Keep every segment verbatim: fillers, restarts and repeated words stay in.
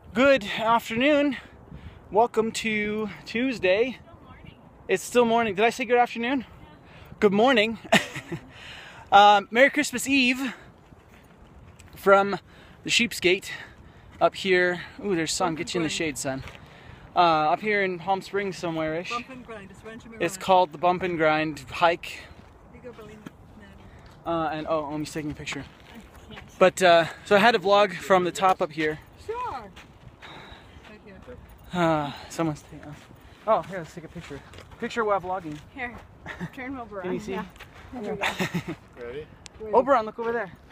Good afternoon. Welcome to Tuesday. It's still morning. Did I say good afternoon? Good morning. um, Merry Christmas Eve from the Sheep's Gate up here. Ooh, there's sun. Get you in the shade, son. Uh, up here in Palm Springs somewhere-ish. Bump and grind. It's, it's called the Bump and Grind hike. Uh, and oh, let me taking a picture. But uh, so I had a vlog from the top up here. Sure. Right here. Uh, someone's taking. Uh, oh, here, let's take a picture. Picture while vlogging. Here, turn over. Can you see? Yeah. There we go. Ready? Oberon, look over there.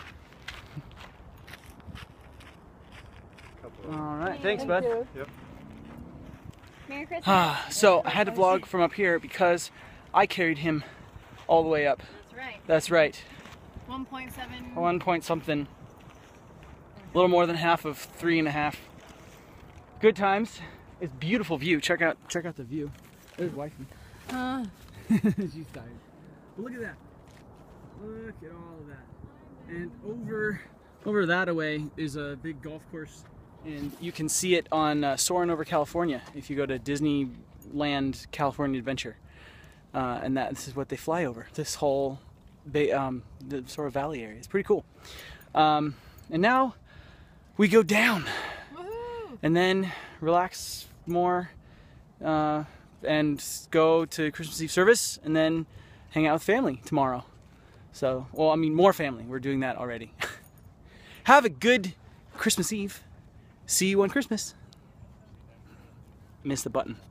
Couple All right, Thank thanks, bud. you. Yep. Merry Christmas. Ah, so I had to vlog from up here because I carried him all the way up. That's right. That's right. one point seven. One point something. A little more than half of three and a half. Good times. It's beautiful view. Check out, check out the view. There's wifey. Uh, She's tired. But look at that. Look at all of that. And over, over that away is a big golf course, and you can see it on uh, Soarin' Over California if you go to Disneyland California Adventure. Uh, and that this is what they fly over. This whole bay, um, the sort of valley area. It's pretty cool. Um, and now we go down, woohoo! and then relax more, uh, and go to Christmas Eve service, and then hang out with family tomorrow. So, well, I mean, more family. We're doing that already. Have a good Christmas Eve. See you on Christmas. Miss the button.